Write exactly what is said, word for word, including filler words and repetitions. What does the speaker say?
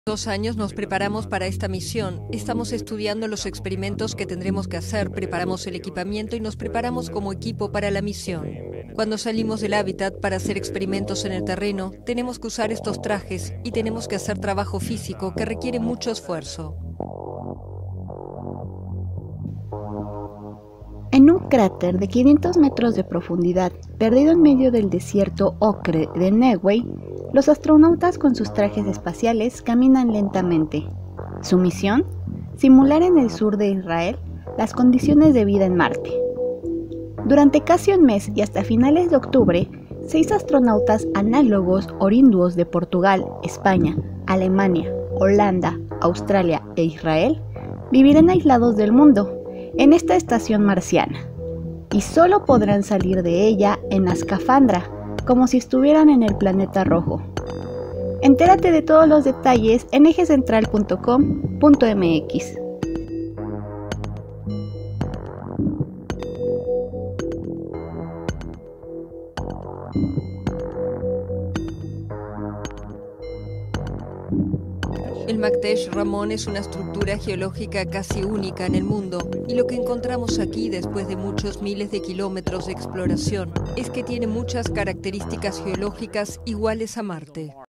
Dos años nos preparamos para esta misión. Estamos estudiando los experimentos que tendremos que hacer, preparamos el equipamiento y nos preparamos como equipo para la misión. Cuando salimos del hábitat para hacer experimentos en el terreno, tenemos que usar estos trajes y tenemos que hacer trabajo físico que requiere mucho esfuerzo. En un cráter de quinientos metros de profundidad, perdido en medio del desierto ocre de Negev, los astronautas con sus trajes espaciales caminan lentamente. Su misión: simular en el sur de Israel las condiciones de vida en Marte. Durante casi un mes y hasta finales de octubre, seis astronautas análogos oriundos de Portugal, España, Alemania, Holanda, Australia e Israel vivirán aislados del mundo en esta estación marciana, y solo podrán salir de ella en escafandra, como si estuvieran en el planeta rojo. Entérate de todos los detalles en eje central punto com punto m x. El Maktesh Ramon es una estructura geológica casi única en el mundo, y lo que encontramos aquí después de muchos miles de kilómetros de exploración es que tiene muchas características geológicas iguales a Marte.